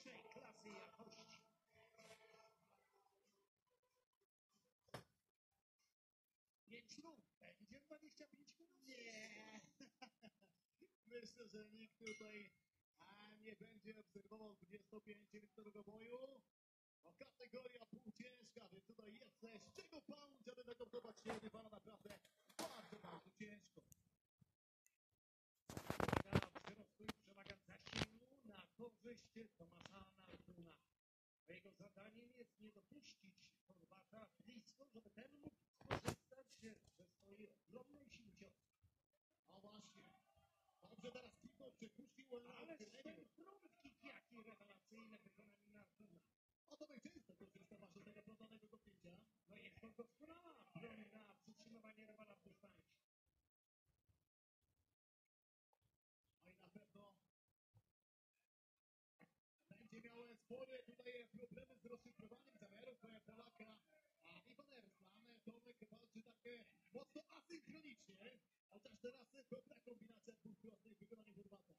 najwyższej klasy jakości. Pięć rund, będzie 25 minut. Nie. Myślę, że nikt tutaj nie będzie obserwował 25-minutowego boju. No, kategoria półciężka, więc tutaj jest z czego pound, aby nakordować się rywala naprawdę bardzo, bardzo ciężko. Na wzrostu i przewaga zasięgu na korzyść Tomasza Nartuna. Jego zadaniem jest nie dopuścić Chorwata blisko, żeby ten mógł skorzystać ze swojej ogromnej siły ciosu. No właśnie. Dobrze, teraz Kiko przepuścił Ale ten front kick, jaki rewelacyjne wykonanie Nartuna. O to często korzysta właśnie z tego frontalnego kopnięcia. No jest to doskonała broń na przytrzymywanie rywala w dystansie. No i na pewno będzie miał spore tutaj problemy z rozszyfrowaniem zamiarów Polaka. A Iwan Erslan, Tomek walczy tak mocno asynchronicznie. Chociaż teraz dobra kombinacja dwóch prostych w wykonaniu Chorwata.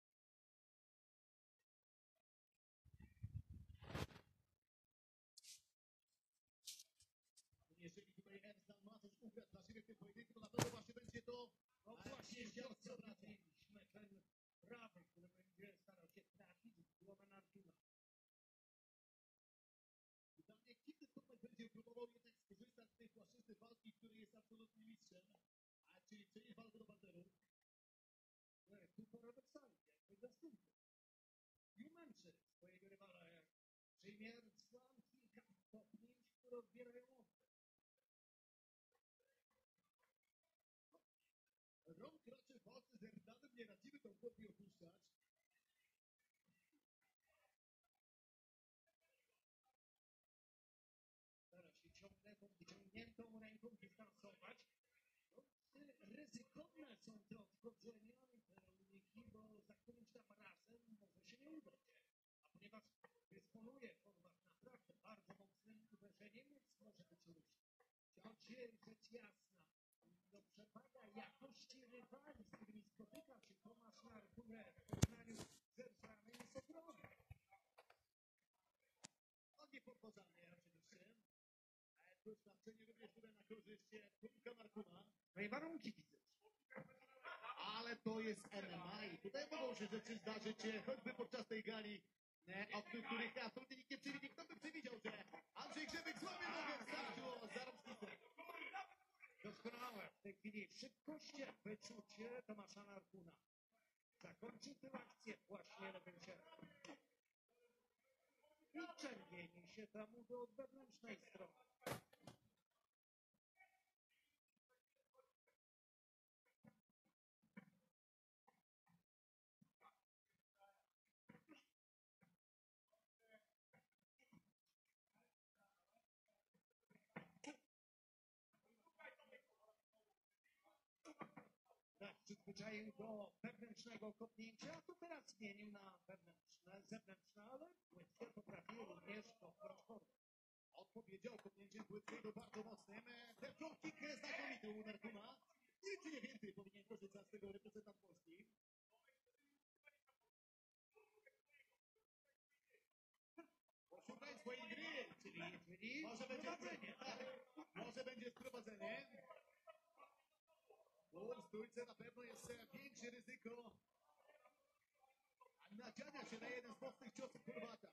Jeżeli tutaj Erslan ma coś ugrać dla siebie w tym pojedynku, to na pewno właśnie będzie to Właśnie cios odwiedziliśmy ten prawy, który będzie starał się trafić w głowę Nartuna. Pytanie, kiedy Tomek będzie próbował jednak skorzystać z tej płaszczyzny walki, której jest absolutnym mistrzem, a czyli przejść walkę do parteru. Tu paradoksalnie, jakby zastępcy. I umęczy swojego rywala, jak przyjmie Erslan kilka kopnięć, które odbierają oddech. Rąk raczej walczy z Erslanem, nie radzimy tą chłopie opuszczać. Stara się ciągle tą wyciągniętą ręką dystansować. No, ryzykowne są te odchodzenia uniki, bo za którymś tam razem może się nie udać. A ponieważ dysponuje Chorwat naprawdę bardzo mocnym uderzeniem, więc może być różnie. Choć rzecz jasna, no przewaga jakości rywali, z którymi spotyka się Tomasz Nartun w porównaniu z Erslanem jest ogromna. No niepodważalnie oczywiście. Doświadczenie również tutaj na korzyść Tomka Nartuna. No i warunki widzę. Ale to jest MMA i tutaj mogą się rzeczy zdarzyć, choćby podczas tej gali, o których absolutnie nikt nie przewidział. Kto by przewidział, że Andrzej Grzebyk złamie nogę w starciu za Robsticem? Doskonałe w tej chwili szybkość, wyczucie Tomasza Nartuna. Zakończył tę akcję właśnie lewym sierpem. I czerwieni się tam od wewnętrznej strony. Tak, przyzwyczaił do wewnętrznego kopnięcia, to teraz zmienił na wewnętrzne, zewnętrzne, ale płytkie potrafi również kopnąć Chorwat. Odpowiedział kopnięciem płytkiego bardzo mocnym. Ten front kick znakomity u Nartuna. Nic nie więcej powinien korzystać z tego reprezentant Polski. Poszukaj swojej gry, Czyli może będzie prowadzenie. może będzie sprowadzenie. Bo w stójce na pewno jest większe ryzyko nadziania się na jeden z mocnych ciosów Chorwata.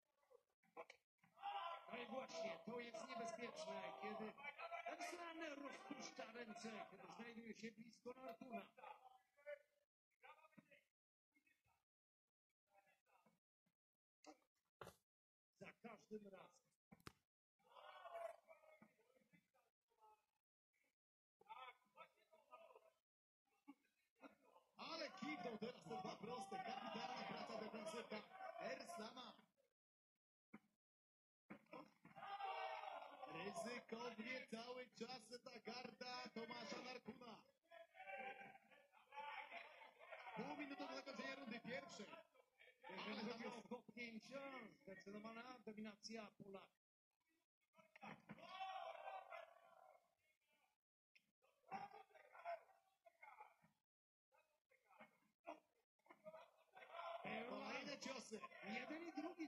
No i właśnie, to jest niebezpieczne, kiedy Erslan rozpuszcza ręce, kiedy znajduje się blisko Nartuna. Za każdym razem. Ale kiknął teraz te dwa proste. Kapitalna praca defensywna Erslana. Ryzykownie cały czas ta garda Tomasza Nartuna. Pół minuty do zakończenia rundy pierwszej. Jeżeli chodzi o kopnięcia, zdecydowana dominacja Polaka. Kolejne ciosy. Jeden i drugi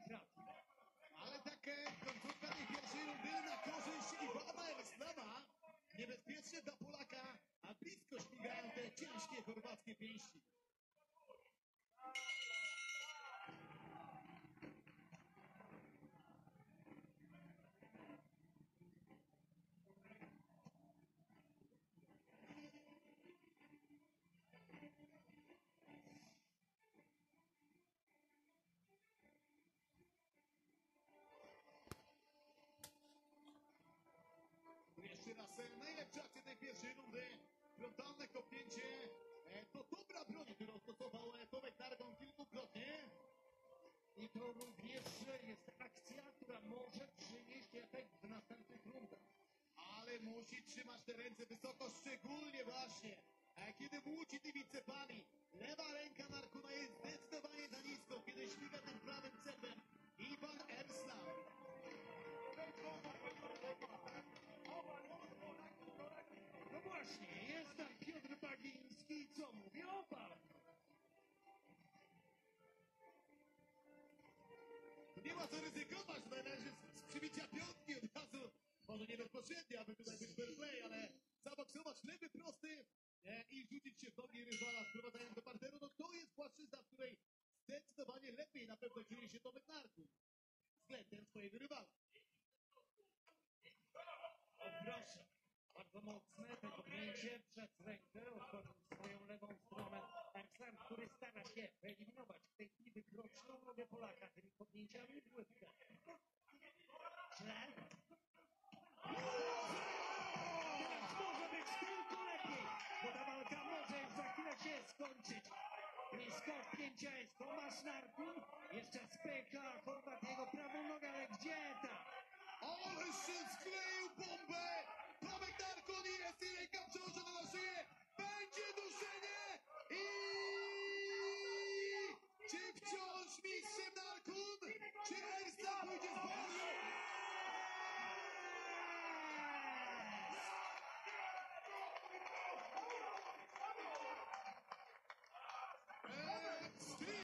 męskie pięści. Jeszcze raz najlepsza akcja tej pierwszej rundy. Frontalne kopnięcie. To dobra broń, którą stosował Tomek Targon kilkukrotnie. I to również jest akcja, która może przynieść efekt w następnych rundach. Ale musi trzymać te ręce wysoko, szczególnie właśnie, kiedy młóci tymi cepami. Lewa ręka Narkuna jest zdecydowanie za nisko, kiedy śmiga tym prawym cepem. Iwan Erslam. No właśnie, jest tam Piotr Bagiński, co mówi o panu. Nie ma co ryzykować, należy z przybicia piątki od razu. Może nie bezpośrednio, aby tutaj być fair play, ale zaboksować lewy prosty i rzucić się w nogi rywala, wprowadzając do parteru. No to jest płaszczyzna, w której zdecydowanie lepiej na pewno czuje się Tomek Narkun względem swojego rywala. O proszę, bardzo mocne to kopnięcie przez rękę, otworzył swoją lewą stronę. Arslan, który stara się wyeliminować w tej chwili wykroczną nogę Polaka tymi kopnięciami w łydkę. Źle. Teraz może być tylko lepiej, bo ta walka może za chwilę się skończyć. Blisko wpięcia jest Tomasz Narkun, jeszcze spycha Chorwatiego prawą nogę, ale gdzie ta? Ale się skleił bombę! Tomek Narkun i jest i ręka przełożona